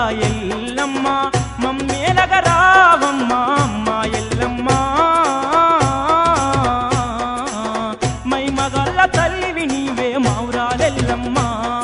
ఎల్లమ్మ మమ్మేలగ రావమ్మ అమ్మ ఎల్లమ్మ మై మగల్ల తల్లివి నీవే మౌరాలెల్లమ్మ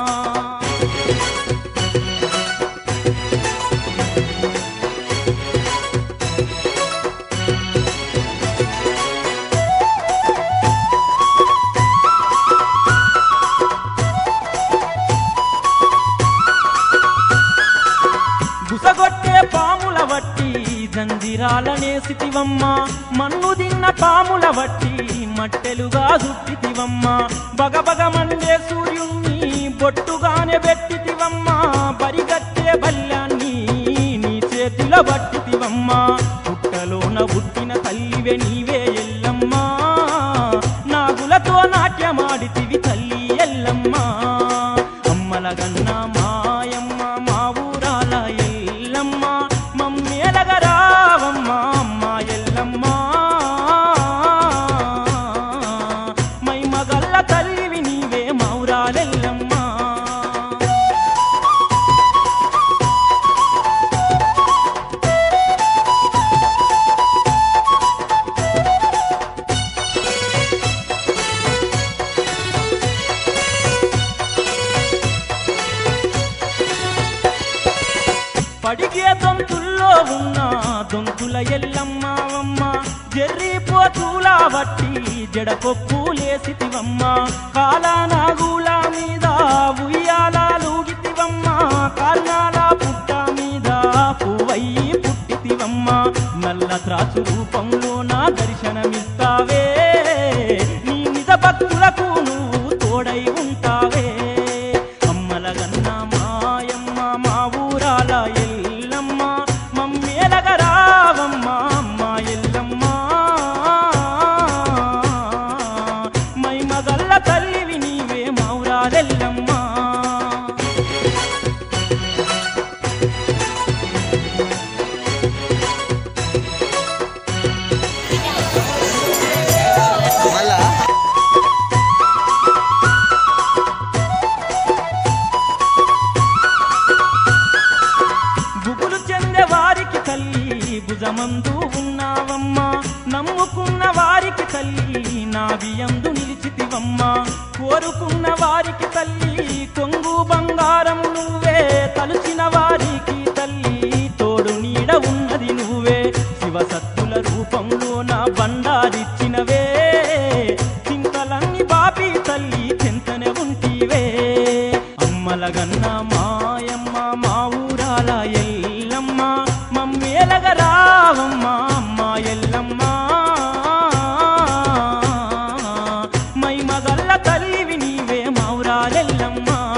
గుసగొట్టే పాముల వట్టి జంజిరాలనేసితివమ్మ మన్ను దిన్న పాముల వట్టి మట్టెలుగా చుట్టితివమ్మ బగబగ మండే సూర్యుణ్ణి బొట్టుగానే పెట్టితివమ్మ బరిగట్టే బల్యాన్ని నీ చేతిలో పట్టితివమ్మ పుట్టలోన పుట్టిన తల్లివే నీవే ఎల్లమ్మ నాగులతో నాట్యమాడితివి తల్లి ఎల్లమ్మ అమ్మలగన్న మాయమ్మ మా ఊరాల ఎల్లమ్మ మమ్మేలగ రావమ్మ అమ్మ ఎల్లమ్మ మై మగల్ల తల్లివి నీవే మౌరాలెల్లమ్మ పడిగే దొంతుల్లో ఉన్న దొంతుల ఎల్లమ్మవమ్మ జర్రిపోతులా వట్టి జడకొప్పులేసితివమ్మ కాలానాగుల మీద ఉయ్యాలూగితివమ్మ కాల్నాల పుట్ట మీద పువ్వయ్యి పుట్టితివమ్మ నల్ల త్రాసు రూపంలో నా దర్శనమిస్తావే నీ నిజ భక్తులకు నువ్వు తోడై ఉంటావే అమ్మలగన్న మాయమ్మ మా ఊరాల ఎల్లమ్మ మమ్మేలగ రావమ్మ అమ్మ ఎల్లమ్మ మై మగల్ల తల్లివి నీవే మౌరాలెల్లమ్మ బుగులు చెందే వారికి తల్లి భుజమందు ఉన్నావమ్మ నమ్ముకున్న వారికి తల్లి నావియందు నిలిచితివమ్మ కోరుకున్న వారికి తల్లి కొంగు బంగారం నువ్వే తలుచిన వారికి తల్లి తోడు నీడ ఉన్నది నువ్వే శివసత్తుల రూపంలో నా బండారిచ్చినవే చింతలన్నీ బాపి తల్లి చెంతనే ఉంటివే అమ్మలగన్న మాయమ్మ మా ఊరాల ఎల్లమ్మ మమ్మేలగ రావమ్మ అమ్మ ఎల్లమ్మ మై మగల్ల తల్లివి నీవే మౌరాలెల్లమ్మ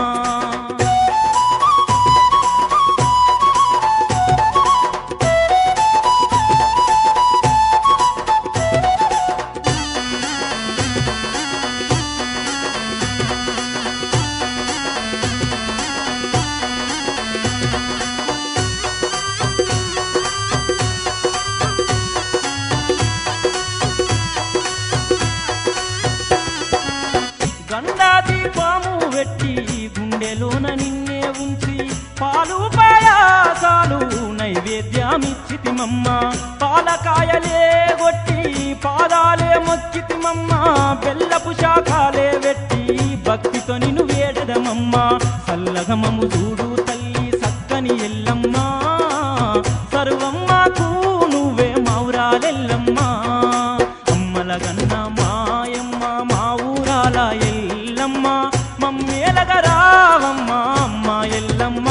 గండాది పాము వెట్టి గుండెలోన నిన్నే ఉంచి పాలు పాయాసాలు నైవేద్యమిచ్చితిమమ్మ పాలకాయలే గొట్టి పాదాలే మొక్కితిమమ్మ బెల్లపు శాఖాలే వెట్టి భక్తితో నిన్ను వేడదమమ్మ సల్లగమము చూడు తల్లి సక్కని ఎల్లమ్మ సర్వమ్మకు నువ్వే మౌరాలెల్లమ్మ అమ్మలగన్న మాయమ్మ మా ఊరాల ఎల్లమ్మ మమ్మేలగ రావమ్మ అమ్మ ఎల్లమ్మ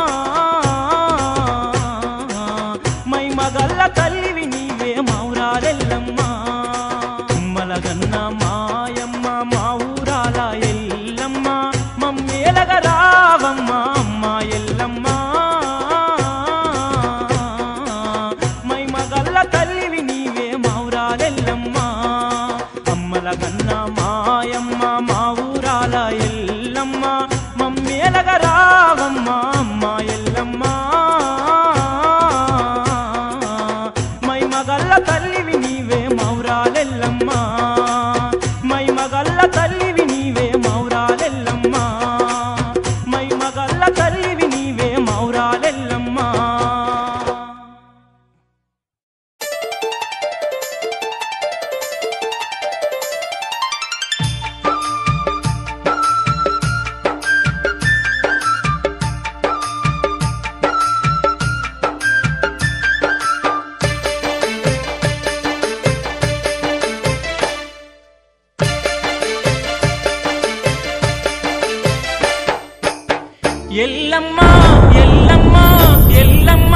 మై మగల్ల తల్లివి నీవే మౌరాలెల్లమ్మ అమ్మలగన్న మాయమ్మ మా ఊరాల ఎల్లమ్మ మమ్మేలగ రావమ్మ ఎల్లమ్మ ఎల్లమ్మ ఎల్లమ్మ